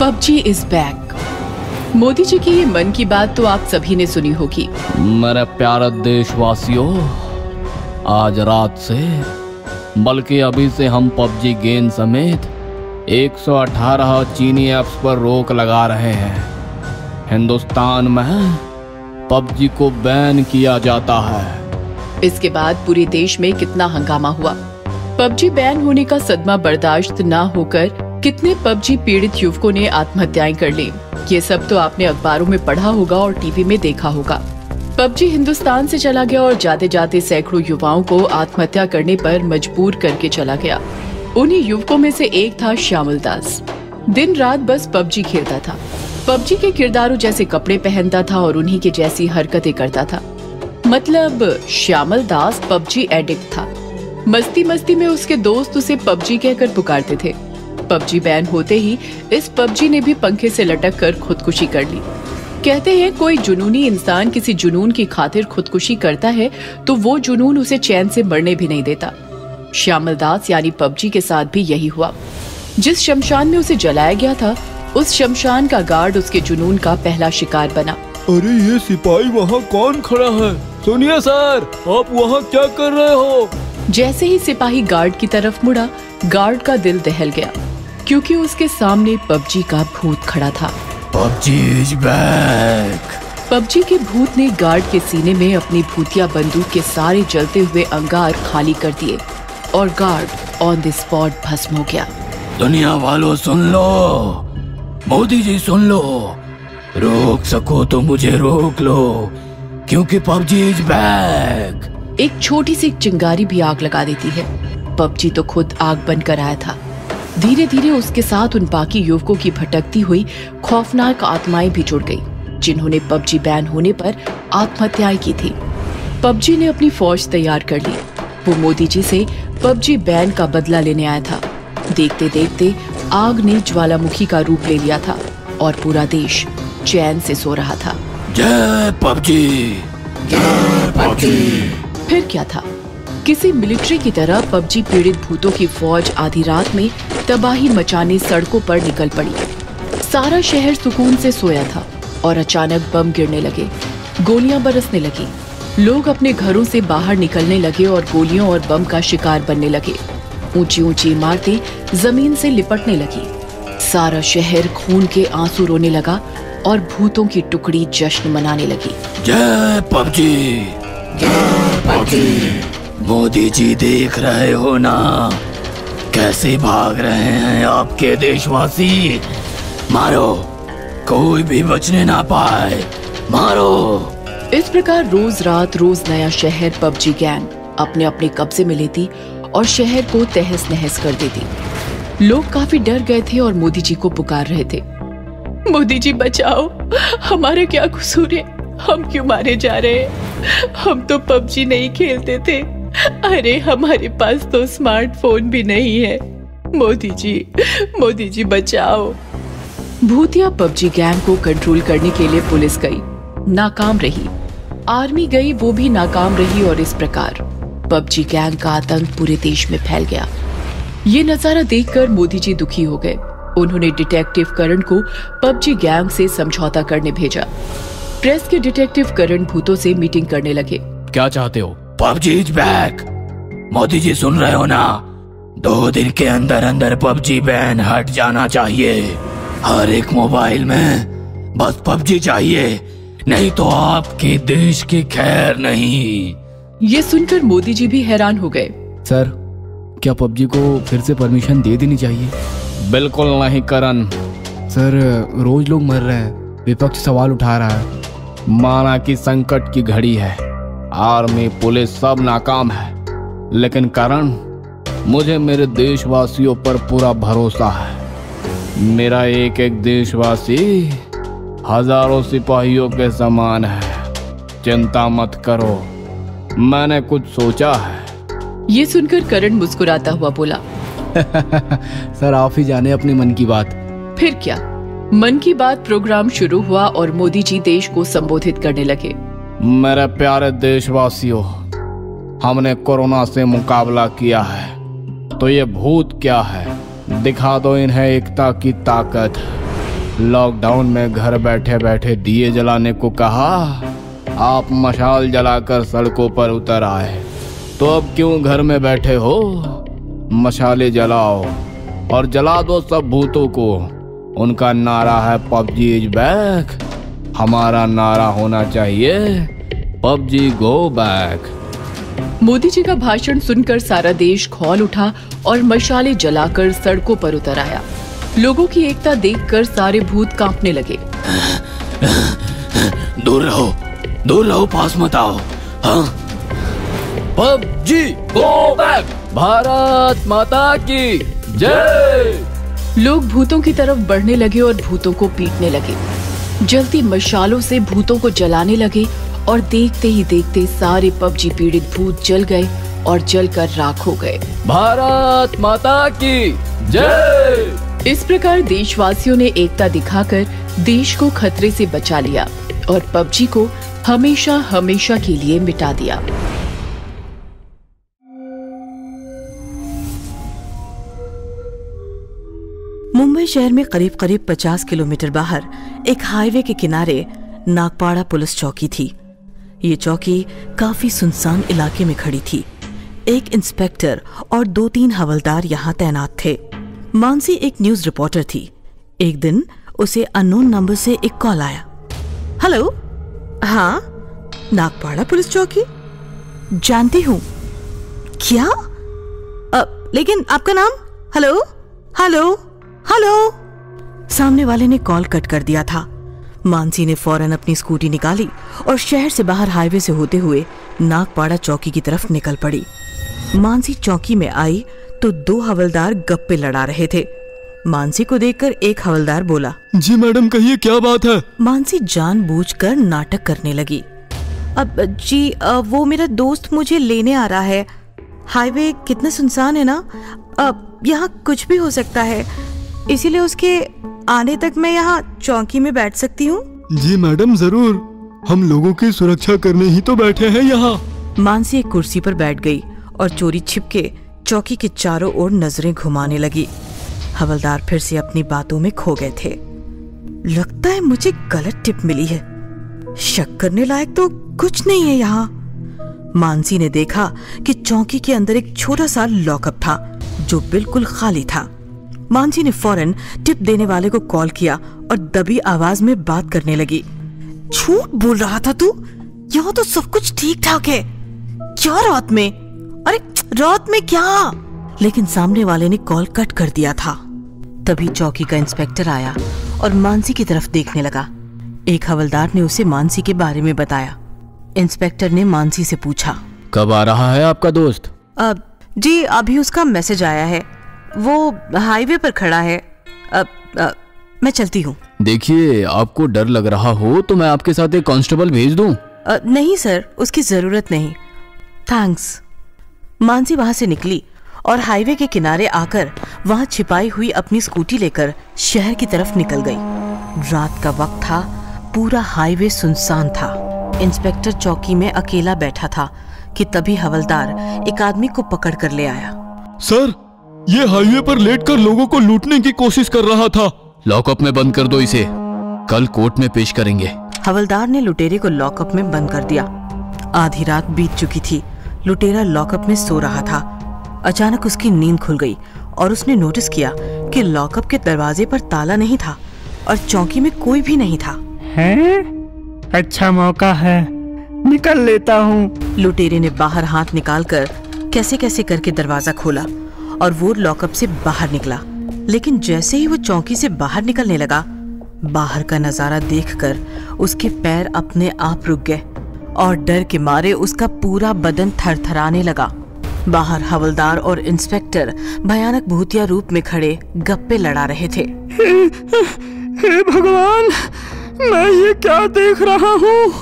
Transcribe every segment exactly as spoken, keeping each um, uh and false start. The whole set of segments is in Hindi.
PUBG is back. Modi ji की ये मन की बात तो आप सभी ने सुनी होगी। मेरे प्यारे देशवासियों, आज रात से बल्कि अभी से हम पबजी गेम समेत एक सौ अठारह चीनी ऐप्स पर रोक लगा रहे हैं। हिंदुस्तान में पबजी को बैन किया जाता है। इसके बाद पूरे देश में कितना हंगामा हुआ। पबजी बैन होने का सदमा बर्दाश्त न होकर कितने पबजी पीड़ित युवकों ने आत्महत्याएं कर ली। ये सब तो आपने अखबारों में पढ़ा होगा और टीवी में देखा होगा। पबजी हिंदुस्तान से चला गया और जाते जाते सैकड़ों युवाओं को आत्महत्या करने पर मजबूर करके चला गया। उन्हीं युवकों में से एक था श्यामल दास। दिन रात बस पबजी खेलता था, पबजी के किरदारों जैसे कपड़े पहनता था और उन्हीं के जैसी हरकतें करता था। मतलब श्यामल दास पबजी एडिक्ट था। मस्ती मस्ती में उसके दोस्त उसे पबजी कहकर पुकारते थे। पबजी बैन होते ही इस पबजी ने भी पंखे से लटक कर खुदकुशी कर ली। कहते हैं कोई जुनूनी इंसान किसी जुनून की खातिर खुदकुशी करता है तो वो जुनून उसे चैन से मरने भी नहीं देता। श्यामल दास यानी पबजी के साथ भी यही हुआ। जिस शमशान में उसे जलाया गया था, उस शमशान का गार्ड उसके जुनून का पहला शिकार बना। अरे ये सिपाही वहाँ कौन खड़ा है? सुनिए सर, आप वहाँ क्या कर रहे हो? जैसे ही सिपाही गार्ड की तरफ मुड़ा, गार्ड का दिल दहल गया क्योंकि उसके सामने पबजी का भूत खड़ा था। PUBG is back. पबजी के भूत ने गार्ड के सीने में अपनी भूतिया बंदूक के सारे जलते हुए अंगार खाली कर दिए और गार्ड ऑन द स्पॉट भस्म हो गया। दुनिया वालों सुन लो, मोदी जी सुन लो, रोक सको तो मुझे रोक लो क्योंकि पबजी इज बैक। एक छोटी सी चिंगारी भी आग लगा देती है। पबजी तो खुद आग बनकर आया था। धीरे धीरे उसके साथ उन बाकी युवकों की भटकती हुई खौफनाक आत्माएं भी जुड़ गई जिन्होंने पबजी बैन होने पर आत्महत्याएं की थी। पबजी ने अपनी फौज तैयार कर ली। वो मोदी जी से पबजी बैन का बदला लेने आया था। देखते देखते आग ने ज्वालामुखी का रूप ले लिया था और पूरा देश चैन से सो रहा था। जय पबजी, जय पबजी। फिर क्या था? किसी मिलिट्री की तरह पबजी पीड़ित भूतों की फौज आधी रात में तबाही मचाने सड़कों पर निकल पड़ी। सारा शहर सुकून से सोया था और अचानक बम गिरने लगे, गोलियां बरसने लगी। लोग अपने घरों से बाहर निकलने लगे और गोलियों और बम का शिकार बनने लगे। ऊंची ऊंची इमारतें जमीन से लिपटने लगी। सारा शहर खून के आंसू रोने लगा और भूतों की टुकड़ी जश्न मनाने लगी। जय पबजी, जय पबजी। मोदी जी देख रहे हो ना कैसे भाग रहे हैं आपके देशवासी। मारो, कोई भी बचने ना पाए, मारो। इस प्रकार रोज रात रोज नया शहर पबजी गैंग अपने अपने कब्जे में लेती और शहर को तहस नहस कर देती। लोग काफी डर गए थे और मोदी जी को पुकार रहे थे, मोदी जी बचाओ, हमारा क्या कसूर है, हम क्यों मारे जा रहे हैं? हम तो पबजी नहीं खेलते थे। अरे हमारे पास तो स्मार्टफोन भी नहीं है। मोदी जी, मोदी जी बचाओ। भूतिया पबजी गैंग को कंट्रोल करने के लिए पुलिस गई, नाकाम रही। आर्मी गई, वो भी नाकाम रही और इस प्रकार पबजी गैंग का आतंक पूरे देश में फैल गया। ये नजारा देखकर मोदी जी दुखी हो गए। उन्होंने डिटेक्टिव करण को पबजी गैंग से समझौता करने भेजा। प्रेस के डिटेक्टिव करण भूतों से मीटिंग करने लगे। क्या चाहते हो? PUBG is back. Modi ji सुन रहे हो ना? दो दिन के अंदर अंदर पबजी बैन हट जाना चाहिए। हर एक मोबाइल में बस पबजी चाहिए, नहीं तो आपके देश की खैर नहीं। ये सुनकर मोदी जी भी हैरान हो गए। सर, क्या पबजी को फिर से परमिशन दे देनी चाहिए? बिल्कुल नहीं करण। सर, रोज लोग मर रहे हैं, विपक्ष सवाल उठा रहा है। माना कि संकट की घड़ी है, आर्मी पुलिस सब नाकाम है, लेकिन करण, मुझे मेरे देशवासियों पर पूरा भरोसा है। मेरा एक एक देशवासी हजारों सिपाहियों के समान है। चिंता मत करो, मैंने कुछ सोचा है। ये सुनकर करण मुस्कुराता हुआ बोला, सर आप ही जाने अपनी मन की बात। फिर क्या, मन की बात प्रोग्राम शुरू हुआ और मोदी जी देश को संबोधित करने लगे। मेरे प्यारे देशवासियों, हमने कोरोना से मुकाबला किया है, तो ये भूत क्या है? दिखा दो इन्हें एकता की ताकत। लॉकडाउन में घर बैठे बैठे दिए जलाने को कहा, आप मशाल जलाकर सड़कों पर उतर आए। तो अब क्यों घर में बैठे हो? मशाले जलाओ और जला दो सब भूतों को। उनका नारा है पबजी इज बैक, हमारा नारा होना चाहिए PUBG go back. Modi ji का भाषण सुनकर सारा देश खौल उठा और मशाले जलाकर सड़कों पर उतर आया। लोगों की एकता देखकर सारे भूत कांपने लगे। दूर रहो, दूर रहो, पास मत आओ। हाँ? पबजी गो बैक, भारत माता की जय। लोग भूतों की तरफ बढ़ने लगे और भूतों को पीटने लगे। जलती मशालों से भूतों को जलाने लगे और देखते ही देखते सारे पबजी पीड़ित भूत जल गए और जलकर राख हो गए। भारत माता की जय। इस प्रकार देशवासियों ने एकता दिखाकर देश को खतरे से बचा लिया और पबजी को हमेशा हमेशा के लिए मिटा दिया। मुंबई शहर में करीब करीब पचास किलोमीटर बाहर एक हाईवे के किनारे नागपाड़ा पुलिस चौकी थी। ये चौकी काफी सुनसान इलाके में खड़ी थी। एक इंस्पेक्टर और दो तीन हवलदार यहाँ तैनात थे। मानसी एक न्यूज रिपोर्टर थी। एक दिन उसे अननोन नंबर से एक कॉल आया। हेलो, हाँ, नागपाड़ा पुलिस चौकी, जानती हूँ। क्या? आ, लेकिन आपका नाम? Hello hello hello. सामने वाले ने कॉल कट कर दिया था। मानसी ने फौरन अपनी स्कूटी निकाली और शहर से बाहर हाईवे से होते हुए नागपाड़ा चौकी की तरफ निकल पड़ी। मानसी चौकी में आई तो दो हवलदार गप्पे लड़ा रहे थे। मानसी को देखकर एक हवलदार बोला, जी मैडम, कहिए क्या बात है? मानसी जानबूझकर नाटक करने लगी। अब जी, वो मेरा दोस्त मुझे लेने आ रहा है। हाईवे कितना सुनसान है ना, अब यहाँ कुछ भी हो सकता है, इसीलिए उसके आने तक मैं यहाँ चौकी में बैठ सकती हूँ? जी मैडम, जरूर, हम लोगों की सुरक्षा करने ही तो बैठे हैं यहाँ। मानसी एक कुर्सी पर बैठ गई और चोरी छिपके चौकी के चारों ओर नजरें घुमाने लगी। हवलदार फिर से अपनी बातों में खो गए थे। लगता है मुझे गलत टिप मिली है, शक करने लायक तो कुछ नहीं है यहाँ। मानसी ने देखा कि चौकी के अंदर एक छोटा सा लॉकअप था जो बिल्कुल खाली था। मानसी ने फौरन टिप देने वाले को कॉल किया और दबी आवाज में बात करने लगी। झूठ बोल रहा था तू, यहाँ तो सब कुछ ठीक ठाक है। क्या रात में? अरे रात में क्या? लेकिन सामने वाले ने कॉल कट कर दिया था। तभी चौकी का इंस्पेक्टर आया और मानसी की तरफ देखने लगा। एक हवलदार ने उसे मानसी के बारे में बताया। इंस्पेक्टर ने मानसी से पूछा, कब आ रहा है आपका दोस्त? अब जी, अभी उसका मैसेज आया है, वो हाईवे पर खड़ा है। अब अब मैं चलती हूँ। देखिए, आपको डर लग रहा हो तो मैं आपके साथ एक कांस्टेबल भेज दूं? नहीं सर, उसकी जरूरत नहीं, थैंक्स। मानसी वहां से निकली और हाईवे के किनारे आकर वहां छिपाई हुई अपनी स्कूटी लेकर शहर की तरफ निकल गई। रात का वक्त था, पूरा हाईवे सुनसान था। इंस्पेक्टर चौकी में अकेला बैठा था कि तभी हवलदार एक आदमी को पकड़ कर ले आया। सर, ये हाईवे पर लेटकर लोगों को लूटने की कोशिश कर रहा था। लॉकअप में बंद कर दो इसे, कल कोर्ट में पेश करेंगे। हवलदार ने लुटेरे को लॉकअप में बंद कर दिया। आधी रात बीत चुकी थी। लुटेरा लॉकअप में सो रहा था। अचानक उसकी नींद खुल गई और उसने नोटिस किया कि लॉकअप के दरवाजे पर ताला नहीं था और चौकी में कोई भी नहीं था। हैं? अच्छा मौका है, निकल लेता हूँ। लुटेरे ने बाहर हाथ निकालकर कैसे कैसे करके दरवाजा खोला और वो लॉकअप से बाहर निकला। लेकिन जैसे ही वो चौकी से बाहर निकलने लगा, बाहर का नजारा देखकर उसके पैर अपने आप रुक गए और डर के मारे उसका पूरा बदन थरथराने लगा। बाहर हवलदार और इंस्पेक्टर भयानक भूतिया रूप में खड़े गप्पे लड़ा रहे थे। हे, हे भगवान, मैं ये क्या देख रहा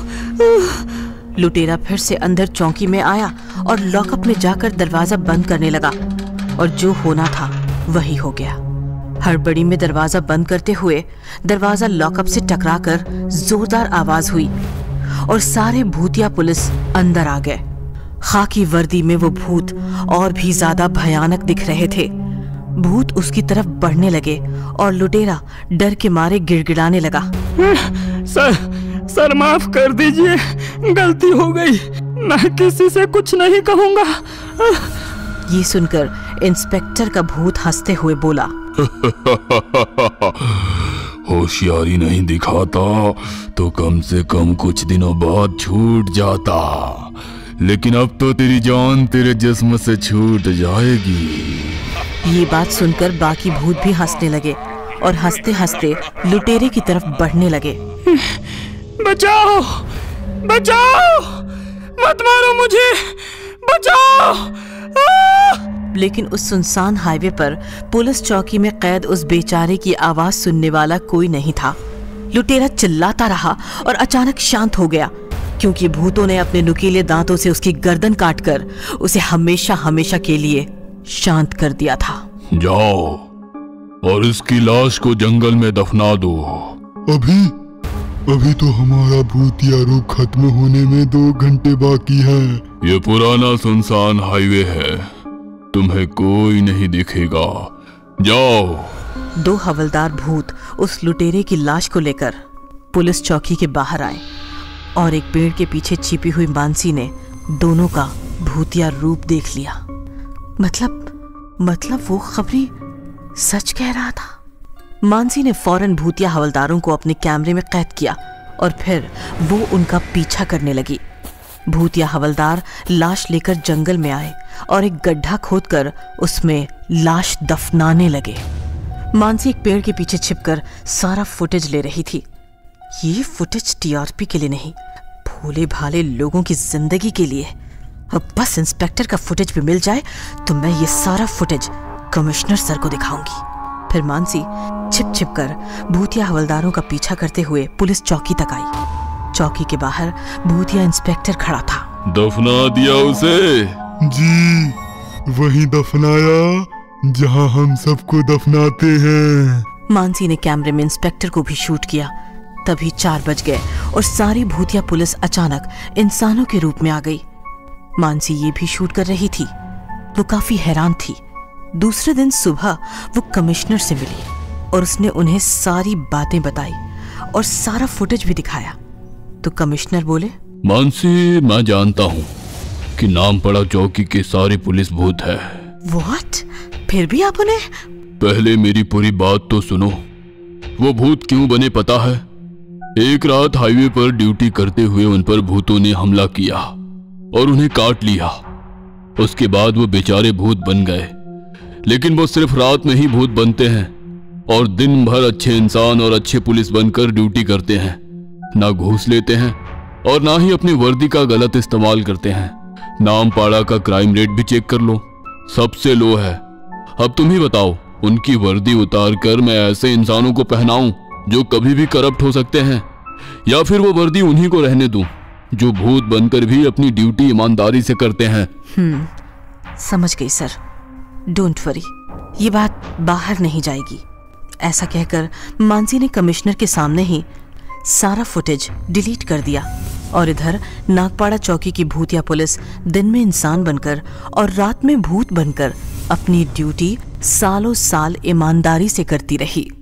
हूँ? लुटेरा फिर से अंदर चौकी में आया और लॉकअप में जाकर दरवाजा बंद करने लगा और जो होना था वही हो गया। हड़बड़ी में दरवाजा बंद करते हुए दरवाजा लॉकअप से टकराकर जोरदार आवाज हुई और सारे भूतिया पुलिस अंदर आ गए। खाकी वर्दी में वो भूत और भी ज्यादा भयानक दिख रहे थे। भूत उसकी तरफ बढ़ने लगे और लुटेरा डर के मारे गिड़गिड़ाने लगा। सर सर माफ कर दीजिए, गलती हो गई, मैं किसी से कुछ नहीं कहूंगा। ये सुनकर इंस्पेक्टर का भूत हंसते हुए बोला, होशियारी नहीं दिखाता तो कम से कम कुछ दिनों बाद छूट जाता, लेकिन अब तो तेरी जान तेरे जिस्म से छूट जाएगी। ये बात सुनकर बाकी भूत भी हंसने लगे और हंसते हंसते लुटेरे की तरफ बढ़ने लगे। बचाओ बचाओ, मत मारो मुझे, बचाओ। लेकिन उस सुनसान हाईवे पर पुलिस चौकी में कैद उस बेचारे की आवाज सुनने वाला कोई नहीं था। लुटेरा चिल्लाता रहा और अचानक शांत हो गया, क्योंकि भूतों ने अपने नुकीले दांतों से उसकी गर्दन काटकर उसे हमेशा हमेशा के लिए शांत कर दिया था। जाओ और इसकी लाश को जंगल में दफना दो। अभी अभी तो हमारा भूतिया रूप खत्म होने में दो घंटे बाकी है। ये पुराना सुनसान हाईवे है, तुम्हें कोई नहीं दिखेगा, जाओ। दो हवलदार भूत उस लुटेरे की लाश को लेकर पुलिस चौकी के बाहर आए और एक पेड़ के पीछे छिपी हुई मानसी ने दोनों का भूतिया रूप देख लिया। मतलब मतलब वो खबरी सच कह रहा था। मानसी ने फौरन भूतिया हवलदारों को अपने कैमरे में कैद किया और फिर वो उनका पीछा करने लगी। भूतिया हवलदार लाश लेकर जंगल में आए और एक गड्ढा खोदकर उसमें लाश दफनाने लगे। मानसी एक पेड़ के पीछे छिपकर सारा फुटेज ले रही थी। ये फुटेज टीआरपी के लिए नहीं, भोले भाले लोगों की जिंदगी के लिए। अब बस इंस्पेक्टर का फुटेज भी मिल जाए तो मैं ये सारा फुटेज कमिश्नर सर को दिखाऊंगी। फिर मानसी छिप छिप कर भूतिया हवलदारों का पीछा करते हुए पुलिस चौकी तक आई। चौकी के बाहर भूतिया इंस्पेक्टर खड़ा था। दफना दिया उसे? जी, वहीं दफनाया जहां हम सबको दफनाते हैं। मानसी ने कैमरे में इंस्पेक्टर को भी शूट किया। तभी चार बज गए और सारी भूतिया पुलिस अचानक इंसानों के रूप में आ गई। मानसी ये भी शूट कर रही थी। वो काफी हैरान थी। दूसरे दिन सुबह वो कमिश्नर से मिली और उसने उन्हें सारी बातें बताई और सारा फुटेज भी दिखाया। तो कमिश्नर बोले, मानसी, मैं जानता हूँ कि नाम पड़ा चौकी के सारे पुलिस भूत है। व्हाट? फिर भी आप उन्हें? पहले मेरी पूरी बात तो सुनो। वो भूत क्यों बने पता है? एक रात हाईवे पर ड्यूटी करते हुए उन पर भूतों ने हमला किया और उन्हें काट लिया। उसके बाद वो बेचारे भूत बन गए। लेकिन वो सिर्फ रात में ही भूत बनते हैं और दिन भर अच्छे इंसान और अच्छे पुलिस बनकर ड्यूटी करते हैं। ना घूस लेते हैं और ना ही अपनी वर्दी का गलत इस्तेमाल करते हैं। नामपाड़ा का क्राइम रेट भी चेक कर लो, सबसे लो है। अब तुम ही बताओ, उनकी वर्दी उतार कर मैं ऐसे इंसानों को पहनाऊं जो कभी भी करप्ट हो सकते हैं, या फिर वो वर्दी उन्हीं को रहने दूं जो भूत बनकर भी अपनी ड्यूटी ईमानदारी से करते हैं? हम्म, समझ गई सर। डोंट वरी, ये बात बाहर नहीं जाएगी। ऐसा कहकर मानसी ने कमिश्नर के सामने ही सारा फुटेज डिलीट कर दिया और इधर नागपाड़ा चौकी की भूतिया पुलिस दिन में इंसान बनकर और रात में भूत बनकर अपनी ड्यूटी सालों साल ईमानदारी से करती रही।